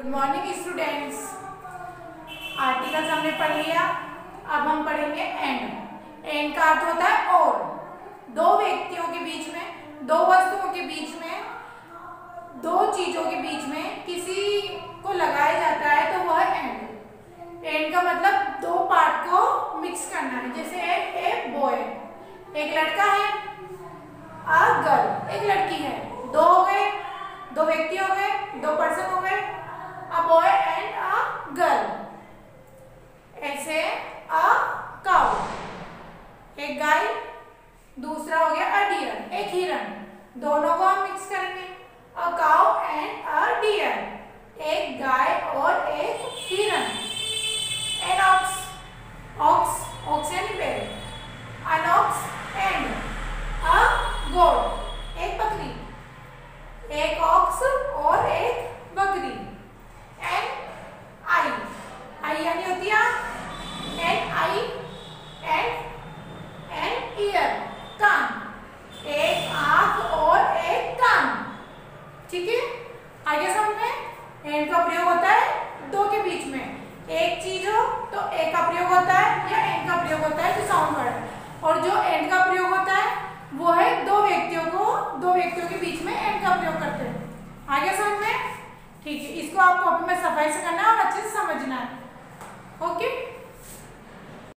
Morning students. Articles हमने पढ़ लिया, अब हम पढ़ेंगे एंड। एंड का अर्थ होता है और। दो व्यक्तियों के बीच में, दो वस्तुओं के बीच में, दो चीजों के बीच में किसी को लगाया जाता है तो वह एंड। एंड का मतलब दो पार्ट को मिक्स करना है। जैसे ए बॉय, एक लड़का है, अ गर्ल, एक लड़की है। दो हो गए, दो व्यक्ति हो गए, दो पर्सन हो गए, a boy and a girl. ऐसे अ काउ, एक गाय, दूसरा हो गया अ डियर, एक हिरन। दोनों को हम मिक्स करेंगे, a cow and a deer, एक गाय और एक हिरन। एन ऑक्स, ऑक्स, ऑक्स यानी बैल, an ox and a goat, एक बकरी, एक ऑक्स और एक बकरी। एन आई, आई यानी होती है एन आई, एन ईयर, कान, एक आंख और एक कान। ठीक है, आगे समझ में। एंड का प्रयोग होता है दो के बीच में, एक चीज हो तो ए का प्रयोग होता है, या एंड का प्रयोग होता है जो साउंड वर्ड है। और जो एंड का प्रयोग होता है वो है दो व्यक्तियों के बीच में एंड का प्रयोग करते हैं। आगे समझ में। ठीक है, इसको आप कॉपी में सफाई से करना है और अच्छे से समझना है। ओके।